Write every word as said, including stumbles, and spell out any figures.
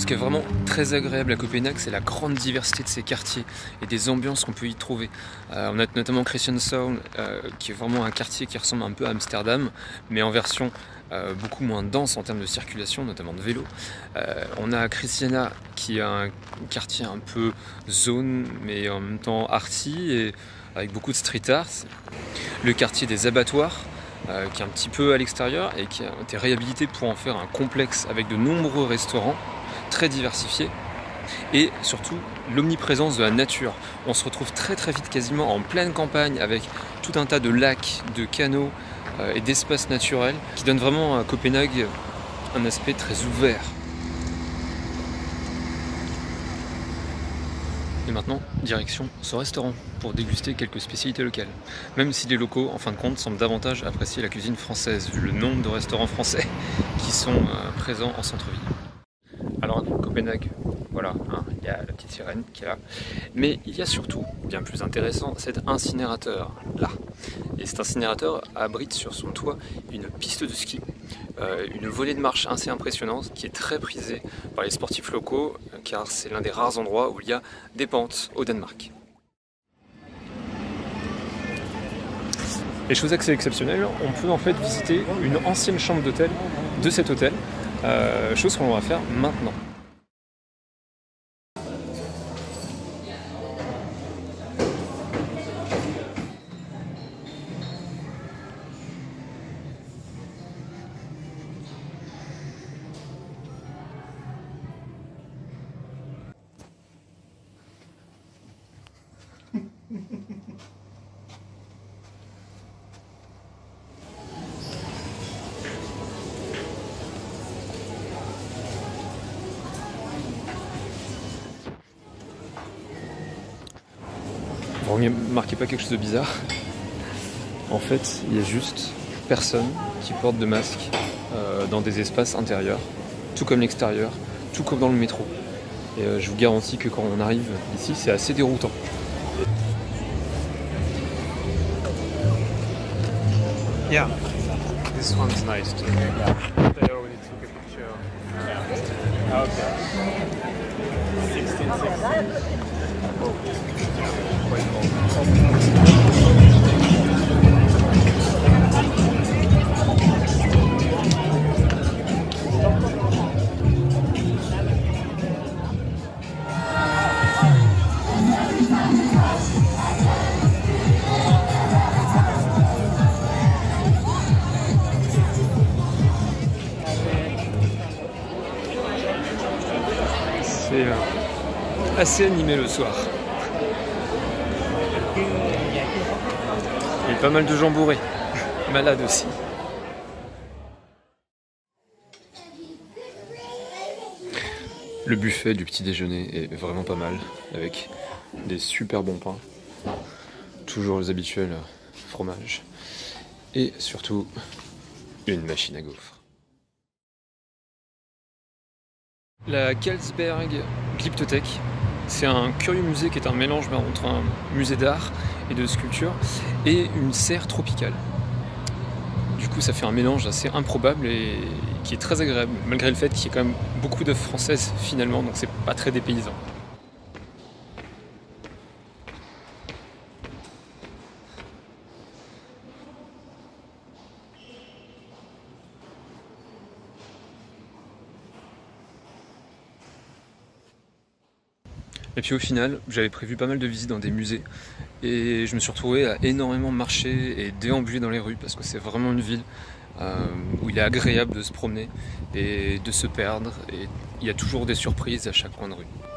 chose qui est vraiment très agréable à Copenhague, c'est la grande diversité de ses quartiers et des ambiances qu'on peut y trouver. Euh, on a notamment Christianshavn, euh, qui est vraiment un quartier qui ressemble un peu à Amsterdam, mais en version euh, beaucoup moins dense en termes de circulation, notamment de vélo. Euh, on a Christiania, qui est un quartier un peu zone, mais en même temps arty, et avec beaucoup de street art. Le quartier des abattoirs, Euh, qui est un petit peu à l'extérieur et qui a été réhabilité pour en faire un complexe avec de nombreux restaurants très diversifiés et surtout l'omniprésence de la nature. On se retrouve très très vite quasiment en pleine campagne avec tout un tas de lacs, de canaux euh, et d'espaces naturels qui donnent vraiment à Copenhague un aspect très ouvert. Et maintenant, direction ce restaurant pour déguster quelques spécialités locales. Même si les locaux, en fin de compte, semblent davantage apprécier la cuisine française, vu le nombre de restaurants français qui sont euh, présents en centre-ville. Alors, Copenhague, voilà, hein, il y a la petite sirène qui est là. Mais il y a surtout, bien plus intéressant, cet incinérateur là. Et cet incinérateur abrite sur son toit une piste de ski, euh, une volée de marche assez impressionnante qui est très prisée par les sportifs locaux, car c'est l'un des rares endroits où il y a des pentes au Danemark. Et chose assez exceptionnelle, on peut en fait visiter une ancienne chambre d'hôtel de cet hôtel, euh, chose qu'on va faire maintenant. Vous remarquez pas quelque chose de bizarre? En fait, il y a juste personne qui porte de masque euh, dans des espaces intérieurs, tout comme l'extérieur, tout comme dans le métro. Et euh, je vous garantis que quand on arrive ici, c'est assez déroutant. Yeah, this one's nice too. Yeah. They already took a picture. Yeah. Okay. sixteen sixteen. Oh. C'est euh, assez animé le soir. Il y a pas mal de gens bourrés, malades aussi. Le buffet du petit déjeuner est vraiment pas mal, avec des super bons pains, toujours les habituels fromages, et surtout une machine à gaufres. La Carlsberg Glyptothèque, c'est un curieux musée qui est un mélange entre un musée d'art et de sculpture et une serre tropicale. Du coup, ça fait un mélange assez improbable et qui est très agréable, malgré le fait qu'il y ait quand même beaucoup d'œuvres françaises finalement, donc c'est pas très dépaysant. Et puis au final, j'avais prévu pas mal de visites dans des musées et je me suis retrouvé à énormément marcher et déambuler dans les rues parce que c'est vraiment une ville euh, où il est agréable de se promener et de se perdre et il y a toujours des surprises à chaque coin de rue.